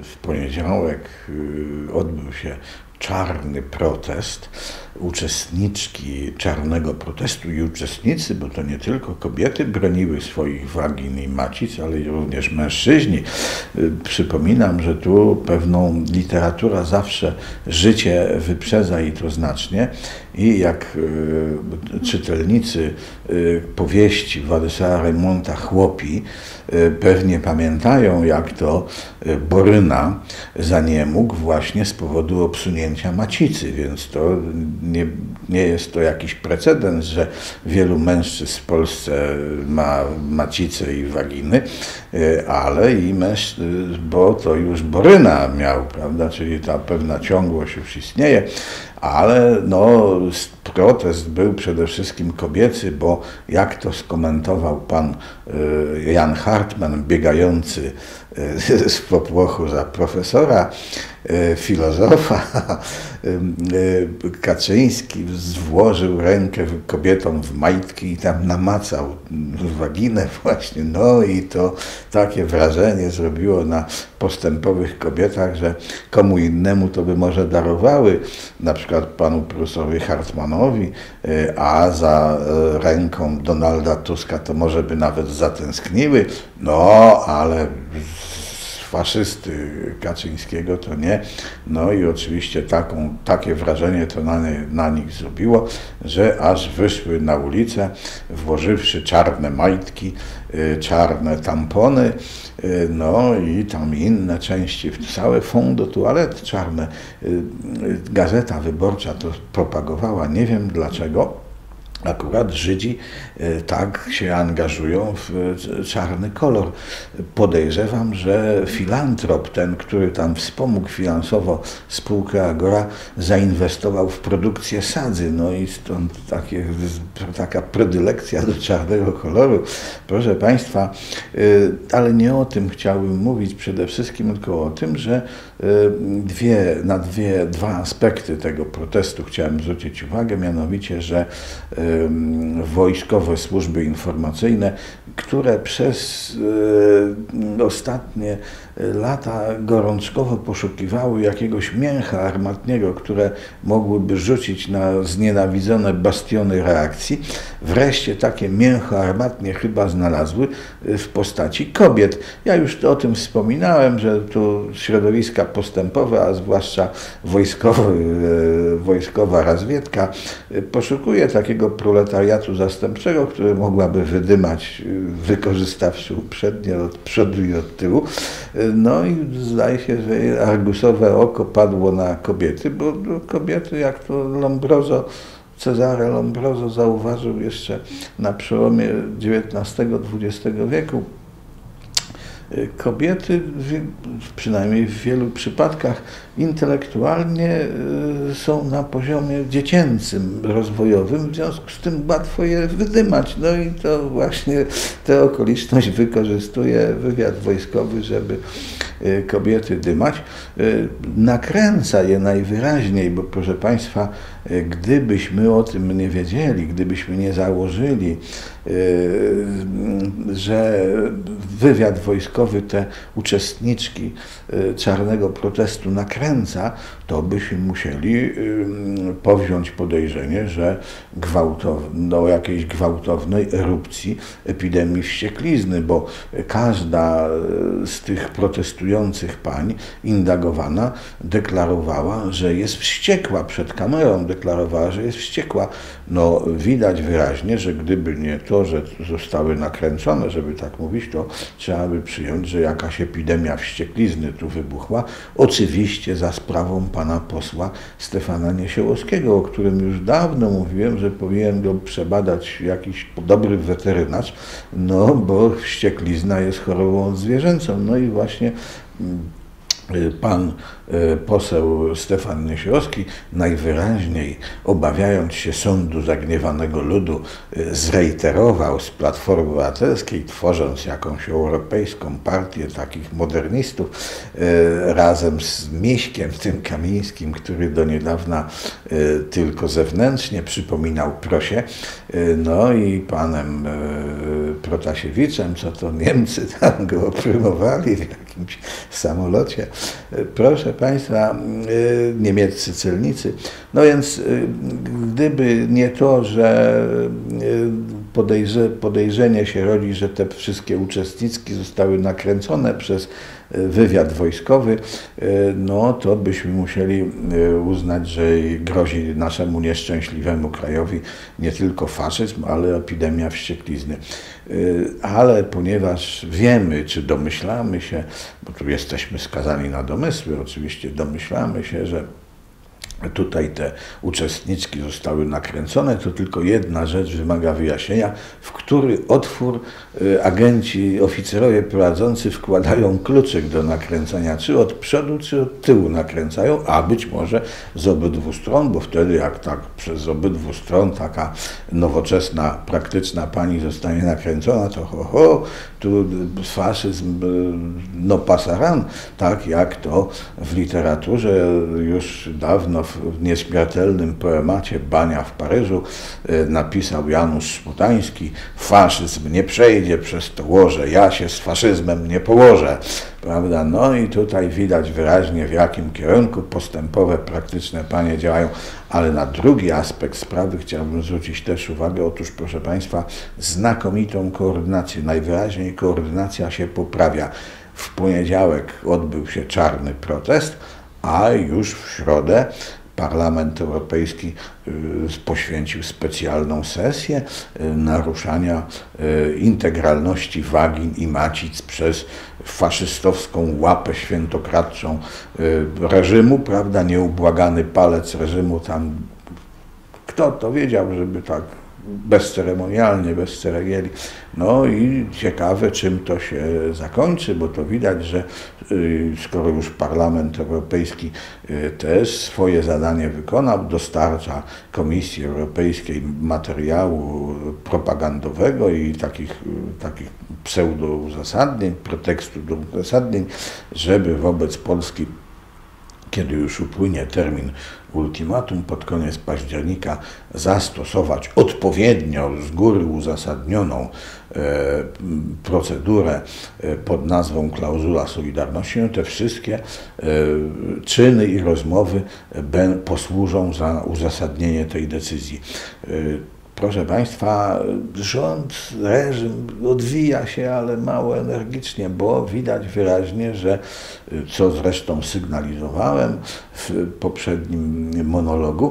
w poniedziałek odbył się czarny protest. Uczestniczki czarnego protestu i uczestnicy, bo to nie tylko kobiety broniły swoich wagin i macic, ale i również mężczyźni. Przypominam, że tu pewną literatura zawsze życie wyprzedza i to znacznie. I jak czytelnicy powieści Władysława Reymonta Chłopi pewnie pamiętają, jak to Boryna zaniemógł właśnie z powodu obsunięcia macicy, więc to nie jest to jakiś precedens, że wielu mężczyzn w Polsce ma macicę i waginy, ale i mężczyzn, bo to już Boryna miał, prawda, czyli ta pewna ciągłość już istnieje, ale no, protest był przede wszystkim kobiecy, bo jak to skomentował pan Jan Hartman, biegający z popłochu za profesora, filozofa, Kaczyński włożył rękę kobietom w majtki i tam namacał waginę właśnie. No i to takie wrażenie zrobiło na postępowych kobietach, że komu innemu to by może darowały, na przykład panu profesorowi Hartmanowi, a za ręką Donalda Tuska to może by nawet zatęskniły, no ale faszysty Kaczyńskiego to nie. No i oczywiście takie wrażenie to na nich zrobiło, że aż wyszły na ulicę, włożywszy czarne majtki, czarne tampony, no i tam inne części, całe fond de toilette czarne. Gazeta Wyborcza to propagowała, nie wiem dlaczego. Akurat Żydzi tak się angażują w czarny kolor. Podejrzewam, że filantrop, ten, który tam wspomógł finansowo spółkę Agora, zainwestował w produkcję sadzy. No i stąd taka predylekcja do czarnego koloru. Proszę Państwa, ale nie o tym chciałbym mówić przede wszystkim, tylko o tym, że dwa aspekty tego protestu chciałem zwrócić uwagę, mianowicie, że wojskowe służby informacyjne, które przez ostatnie lata gorączkowo poszukiwały jakiegoś mięcha armatniego, które mogłyby rzucić na znienawidzone bastiony reakcji, wreszcie takie mięcho armatnie chyba znalazły w postaci kobiet. Ja już o tym wspominałem, że tu środowiska postępowe, a zwłaszcza wojskowa rozwiedka poszukuje takiego proletariatu zastępczego, który mogłaby wydymać, wykorzystawszy uprzednio od przodu i od tyłu. No i zdaje się, że argusowe oko padło na kobiety, bo kobiety, jak to Cezare Lombroso zauważył jeszcze na przełomie XIX-XX wieku, kobiety, przynajmniej w wielu przypadkach, intelektualnie są na poziomie dziecięcym, rozwojowym, w związku z tym łatwo je wydymać. No i to właśnie tę okoliczność wykorzystuje wywiad wojskowy, żeby kobiety dymać. Nakręca je najwyraźniej, bo proszę Państwa, gdybyśmy o tym nie wiedzieli, gdybyśmy nie założyli, że wywiad wojskowy te uczestniczki czarnego protestu nakręca, to byśmy musieli powziąć podejrzenie, że o jakiejś gwałtownej erupcji epidemii wścieklizny, bo każda z tych protestujących pań indagowana deklarowała, że jest wściekła przed kamerą, deklarowała, że jest wściekła. No widać wyraźnie, że gdyby nie to, że zostały nakręcone, żeby tak mówić, to trzeba by przyjąć, że jakaś epidemia wścieklizny tu wybuchła. Oczywiście za sprawą pana posła Stefana Niesiołowskiego, o którym już dawno mówiłem, że powinien go przebadać jakiś dobry weterynarz, no bo wścieklizna jest chorobą zwierzęcą. No i właśnie pan poseł Stefan Niesiorowski najwyraźniej, obawiając się sądu zagniewanego ludu, zrejterował z Platformy Obywatelskiej, tworząc jakąś europejską partię takich modernistów, razem z Miśkiem, tym Kamińskim, który do niedawna tylko zewnętrznie przypominał Prosię, no i panem Protasiewiczem, co to Niemcy tam go oprymowali w jakimś samolocie. Proszę Państwa, niemieccy celnicy. No więc gdyby nie to, że podejrzenie się rodzi, że te wszystkie uczestniczki zostały nakręcone przez wywiad wojskowy, no to byśmy musieli uznać, że grozi naszemu nieszczęśliwemu krajowi nie tylko faszyzm, ale epidemia wścieklizny. Ale ponieważ wiemy, czy domyślamy się, bo tu jesteśmy skazani na domysły, oczywiście domyślamy się, że tutaj te uczestniczki zostały nakręcone, to tylko jedna rzecz wymaga wyjaśnienia, w który otwór agenci, oficerowie prowadzący wkładają kluczyk do nakręcania, czy od przodu, czy od tyłu nakręcają, a być może z obydwu stron, bo wtedy jak tak przez obydwu stron taka nowoczesna, praktyczna pani zostanie nakręcona, to tu faszyzm no pasaran, tak jak to w literaturze już dawno w nieśmiertelnym poemacie Bania w Paryżu napisał Janusz Szpotański: faszyzm nie przejdzie przez to łoże, ja się z faszyzmem nie położę. Prawda? No i tutaj widać wyraźnie, w jakim kierunku postępowe, praktyczne panie działają, ale na drugi aspekt sprawy chciałbym zwrócić też uwagę. Otóż, proszę Państwa, znakomitą koordynację, najwyraźniej koordynacja się poprawia. W poniedziałek odbył się czarny protest, a już w środę Parlament Europejski poświęcił specjalną sesję naruszania integralności wagin i macic przez faszystowską łapę świętokradczą reżimu, prawda, nieubłagany palec reżimu tam. Kto to wiedział, żeby tak bezceremonialnie, bez ceregieli. No i ciekawe, czym to się zakończy, bo to widać, że skoro już Parlament Europejski też swoje zadanie wykonał, dostarcza Komisji Europejskiej materiału propagandowego i takich pseudo-uzasadnień, pretekstu do uzasadnień, żeby wobec Polski, kiedy już upłynie termin ultimatum pod koniec października, zastosować odpowiednio z góry uzasadnioną procedurę pod nazwą klauzula solidarności. No te wszystkie czyny i rozmowy posłużą za uzasadnienie tej decyzji. Proszę Państwa, rząd, reżim odwija się, ale mało energicznie, bo widać wyraźnie, że, co zresztą sygnalizowałem w poprzednim monologu,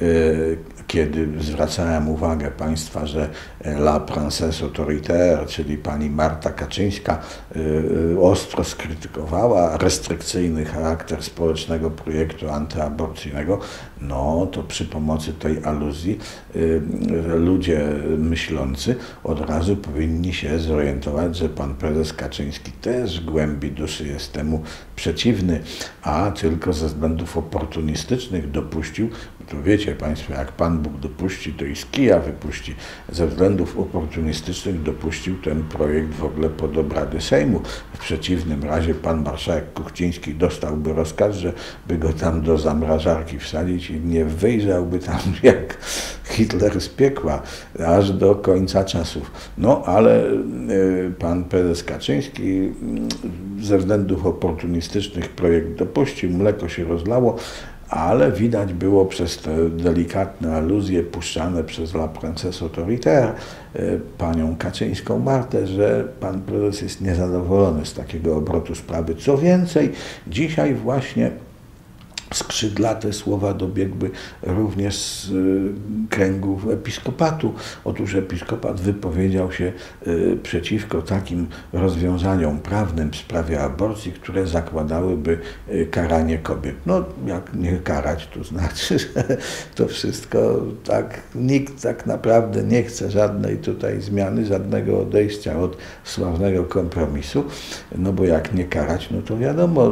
kiedy zwracałem uwagę Państwa, że la princesse autoritaire, czyli pani Marta Kaczyńska, ostro skrytykowała restrykcyjny charakter społecznego projektu antyaborcyjnego, no to przy pomocy tej aluzji ludzie myślący od razu powinni się zorientować, że pan prezes Kaczyński też w głębi duszy jest temu przeciwny, a tylko ze względów oportunistycznych dopuścił, to wiecie Państwo, jak Pan Bóg dopuści, to i z kija wypuści. Ze względów oportunistycznych dopuścił ten projekt w ogóle pod obrady Sejmu. W przeciwnym razie pan marszałek Kuchciński dostałby rozkaz, żeby go tam do zamrażarki wsadzić i nie wyjrzałby tam jak Hitler z piekła, aż do końca czasów. No ale pan prezes Kaczyński ze względów oportunistycznych projekt dopuścił, mleko się rozlało, ale widać było przez te delikatne aluzje puszczane przez la princesse autoritaire panią Kaczyńską Martę, że pan prezes jest niezadowolony z takiego obrotu sprawy. Co więcej, dzisiaj właśnie skrzydlate słowa dobiegły również z kręgów episkopatu. Otóż episkopat wypowiedział się przeciwko takim rozwiązaniom prawnym w sprawie aborcji, które zakładałyby karanie kobiet. No, jak nie karać, to znaczy, że to wszystko tak, nikt tak naprawdę nie chce żadnej tutaj zmiany, żadnego odejścia od sławnego kompromisu, no bo jak nie karać, no to wiadomo,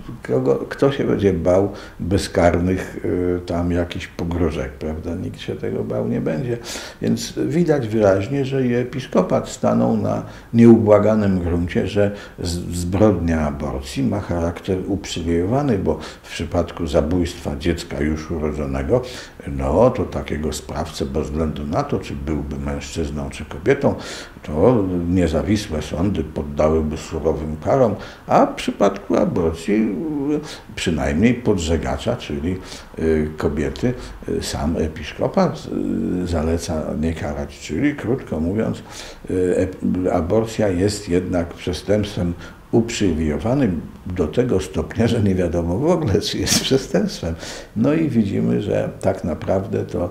kto się będzie bał bezkarnych tam jakichś pogróżek, prawda? Nikt się tego bał nie będzie. Więc widać wyraźnie, że i episkopat stanął na nieubłaganym gruncie, że zbrodnia aborcji ma charakter uprzywilejowany, bo w przypadku zabójstwa dziecka już urodzonego, no to takiego sprawcę bez względu na to, czy byłby mężczyzną, czy kobietą, to niezawisłe sądy poddałyby surowym karom, a w przypadku aborcji przynajmniej podżegacza, czyli kobiety, sam episkopat zaleca nie karać. Czyli krótko mówiąc, aborcja jest jednak przestępstwem uprzywilejowanym do tego stopnia, że nie wiadomo w ogóle, czy jest przestępstwem. No i widzimy, że tak naprawdę to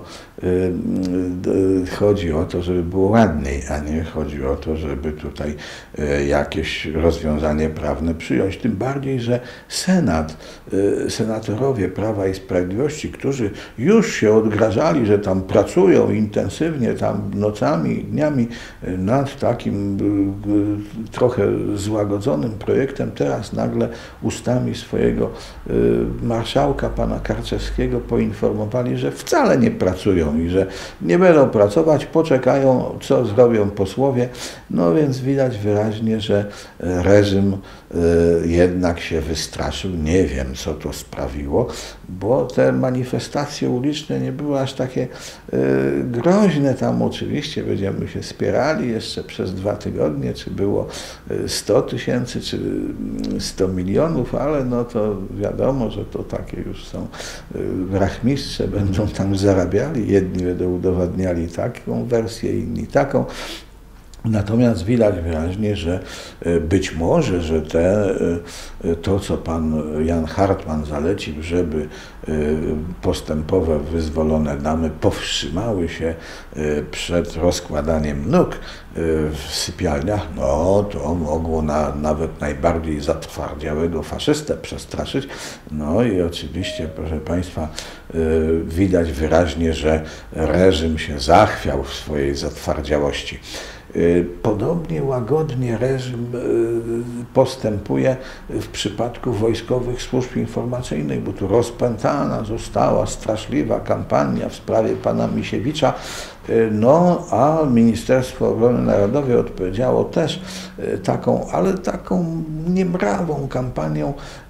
chodzi o to, żeby było ładniej, a nie chodzi o to, żeby tutaj jakieś rozwiązanie prawne przyjąć. Tym bardziej, że senatorowie Prawa i Sprawiedliwości, którzy już się odgrażali, że tam pracują intensywnie, tam nocami, dniami nad takim trochę złagodzonym projektem, teraz nagle ustami swojego marszałka, pana Karczewskiego, poinformowali, że wcale nie pracują i że nie będą pracować, poczekają, co zrobią posłowie. No więc widać wyraźnie, że reżim jednak się wystraszył. Nie wiem, co to sprawiło, bo te manifestacje uliczne nie były aż takie groźne. Tam oczywiście będziemy się spierali jeszcze przez 2 tygodnie, czy było 100 tysięcy, czy 100 milionów, ale no to wiadomo, że to takie już są rachmistrze, będą tam zarabiali. Jedni będą udowadniali taką wersję, inni taką. Natomiast widać wyraźnie, że być może, że to, co pan Jan Hartman zalecił, żeby postępowe wyzwolone damy powstrzymały się przed rozkładaniem nóg w sypialniach, no to mogło nawet najbardziej zatwardziałego faszystę przestraszyć. No i oczywiście, proszę państwa, widać wyraźnie, że reżim się zachwiał w swojej zatwardziałości. Podobnie łagodnie reżim postępuje w przypadku wojskowych służb informacyjnych, bo tu rozpętana została straszliwa kampania w sprawie pana Misiewicza, no a Ministerstwo Obrony Narodowej odpowiedziało też taką niemrawą kampanią.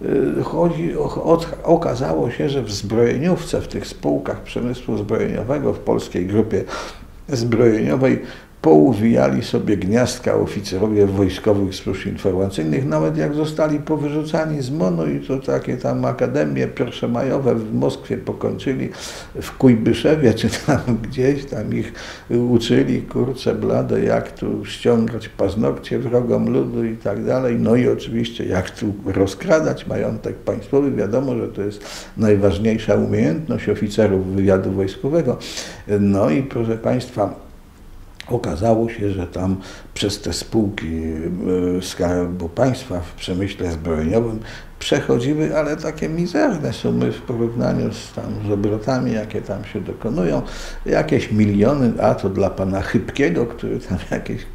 Okazało się, że w zbrojeniówce, w tych spółkach przemysłu zbrojeniowego, w Polskiej Grupie Zbrojeniowej pouwijali sobie gniazdka oficerowie wojskowych służb informacyjnych, nawet jak zostali powyrzucani z MON-u i to takie tam akademie pierwszomajowe w Moskwie pokończyli, w Kujbyszewie czy tam gdzieś, tam ich uczyli, kurczę blade, jak tu ściągać paznokcie wrogom ludu i tak dalej. No i oczywiście jak tu rozkradać majątek państwowy. Wiadomo, że to jest najważniejsza umiejętność oficerów wywiadu wojskowego. No i proszę państwa, okazało się, że tam przez te spółki Skarbu Państwa w przemyśle zbrojeniowym przechodziły, ale takie mizerne sumy w porównaniu z obrotami, jakie tam się dokonują. Jakieś miliony, a to dla pana Chybkiego, który tam jakieś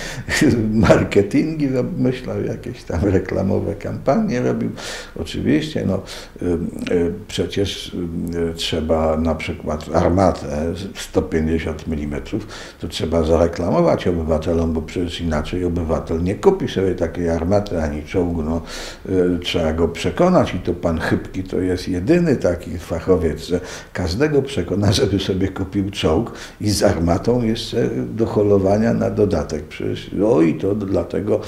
marketingi wymyślał, jakieś tam reklamowe kampanie robił. Oczywiście, no przecież trzeba na przykład armatę 150 mm, to trzeba zareklamować obywatelom, bo przecież inaczej obywatel nie kupi sobie takiej armaty ani czołgu. No, trzeba go przekonać i to pan Chybki to jest jedyny taki fachowiec, że każdego przekona, żeby sobie kupił czołg i z armatą jeszcze do holowania na dodatek. Przecież, no i to dlatego,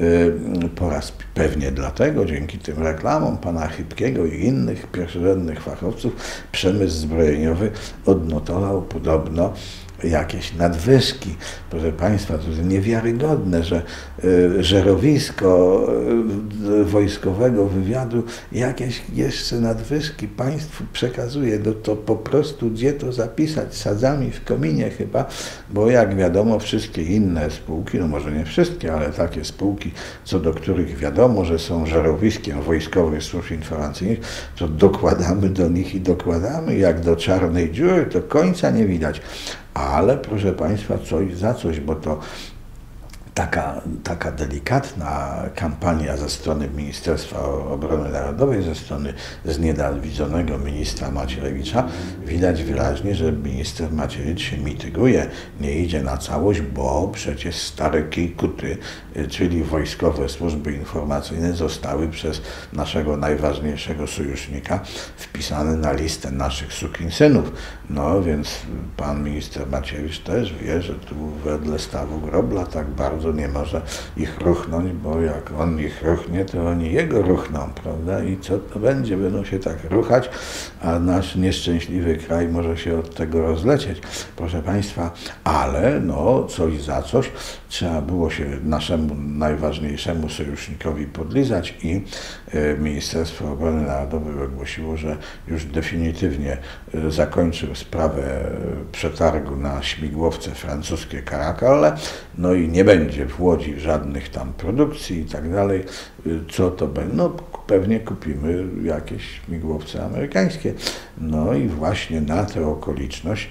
pewnie dlatego, dzięki tym reklamom pana Chybkiego i innych pierwszorzędnych fachowców, przemysł zbrojeniowy odnotował podobno jakieś nadwyżki. Proszę państwa, to jest niewiarygodne, że żerowisko wojskowego wywiadu jakieś jeszcze nadwyżki państwu przekazuje. No to po prostu gdzie to zapisać? Sadzami w kominie chyba, bo jak wiadomo wszystkie inne spółki, no może nie wszystkie, ale takie spółki, co do których wiadomo, że są żerowiskiem wojskowych służb informacyjnych, to dokładamy do nich i dokładamy jak do czarnej dziury, to końca nie widać. Ale proszę państwa, coś za coś, bo to taka delikatna kampania ze strony Ministerstwa Obrony Narodowej, ze strony znienawidzonego ministra Macierewicza, widać wyraźnie, że minister Macierewicz się mityguje, nie idzie na całość, bo przecież stare kikuty, czyli wojskowe służby informacyjne, zostały przez naszego najważniejszego sojusznika wpisane na listę naszych sukinsynów. No więc pan minister Macierewicz też wie, że tu wedle stawu Grobla tak bardzo nie może ich ruchnąć, bo jak on ich ruchnie, to oni jego ruchną, prawda? I co to będzie? Będą się tak ruchać, a nasz nieszczęśliwy kraj może się od tego rozlecieć. Proszę Państwa, ale no coś za coś trzeba było się naszemu najważniejszemu sojusznikowi podlizać i Ministerstwo Obrony Narodowej ogłosiło, że już definitywnie zakończył sprawę przetargu na śmigłowce francuskie Caracal, no i nie będzie w Łodzi żadnych tam produkcji i tak dalej. Co to będzie? No pewnie kupimy jakieś śmigłowce amerykańskie. No i właśnie na tę okoliczność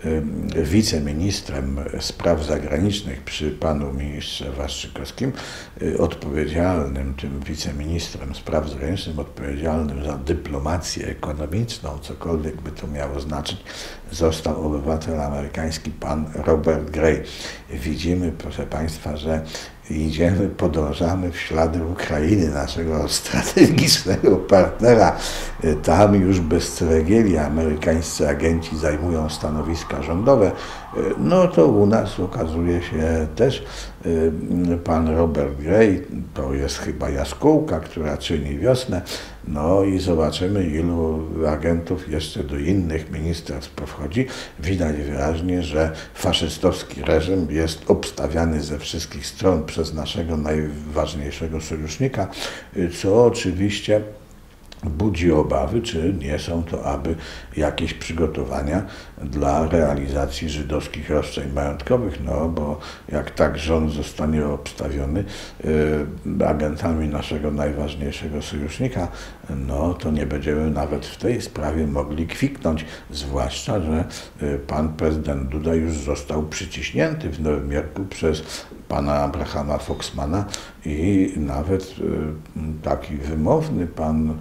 wiceministrem spraw zagranicznych przy panu ministrze Waszczykowskim, odpowiedzialnym, tym wiceministrem spraw zagranicznych, odpowiedzialnym za dyplomację ekonomiczną, cokolwiek by to miało znaczyć, został obywatel amerykański pan Robert Gray. Widzimy, proszę Państwa, że podążamy w ślady Ukrainy, naszego strategicznego partnera. Tam już bez ceregieli amerykańscy agenci zajmują stanowiska rządowe. No to u nas okazuje się też pan Robert Gray, to jest chyba jaskółka, która czyni wiosnę. No i zobaczymy, ilu agentów jeszcze do innych ministerstw wchodzi. Widać wyraźnie, że faszystowski reżim jest obstawiany ze wszystkich stron przez naszego najważniejszego sojusznika, co oczywiście budzi obawy, czy nie są to aby jakieś przygotowania dla realizacji żydowskich roszczeń majątkowych, no bo jak tak rząd zostanie obstawiony agentami naszego najważniejszego sojusznika, no to nie będziemy nawet w tej sprawie mogli kwiknąć, zwłaszcza, że pan prezydent Duda już został przyciśnięty w Nowym Jorku przez pana Abrahama Foxmana i nawet taki wymowny pan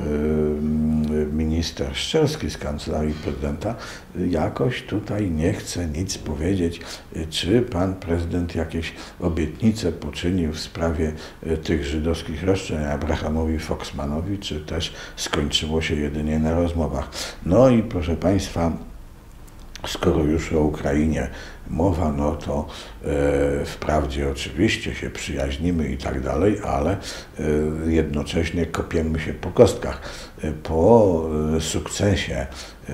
minister Szczerski z Kancelarii Prezydenta jakoś tutaj nie chce nic powiedzieć, czy pan prezydent jakieś obietnice poczynił w sprawie tych żydowskich roszczeń Abrahamowi Foxmanowi, czy też skończyło się jedynie na rozmowach. No i proszę Państwa, skoro już o Ukrainie mowa, no to wprawdzie oczywiście się przyjaźnimy i tak dalej, ale jednocześnie kopiemy się po kostkach. Po sukcesie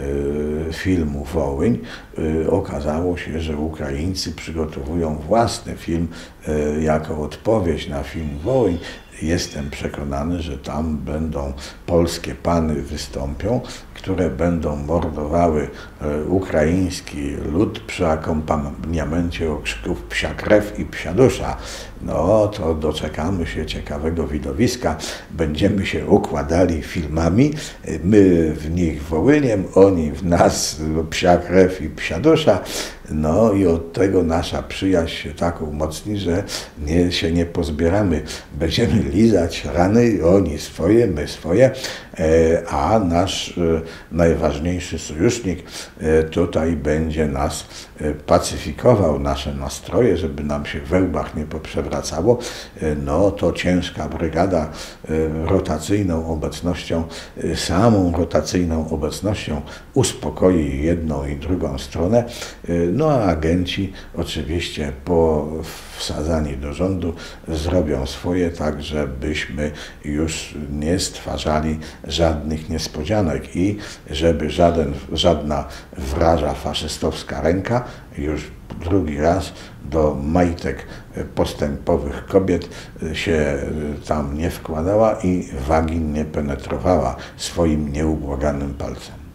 filmu Wołyń okazało się, że Ukraińcy przygotowują własny film jako odpowiedź na film Wołyń. Jestem przekonany, że tam będą polskie pany wystąpią, które będą mordowały ukraiński lud przy akompaniamencie okrzyków psia krew i psia dusza. No to doczekamy się ciekawego widowiska, będziemy się układali filmami, my w nich Wołyniem, oni w nas psia krew i psia dusza. No i od tego nasza przyjaźń się tak umocni, że się nie pozbieramy. Będziemy lizać rany, oni swoje, my swoje, a nasz najważniejszy sojusznik tutaj będzie nas pacyfikował, nasze nastroje, żeby nam się we łbach nie poprzewracało. No to ciężka brygada rotacyjną obecnością, samą rotacyjną obecnością uspokoi jedną i drugą stronę. No a agenci oczywiście po wsadzani do rządu zrobią swoje, tak żebyśmy już nie stwarzali żadnych niespodzianek i żeby żadna wraża faszystowska ręka już drugi raz do majtek postępowych kobiet się tam nie wkładała i wagin nie penetrowała swoim nieubłaganym palcem.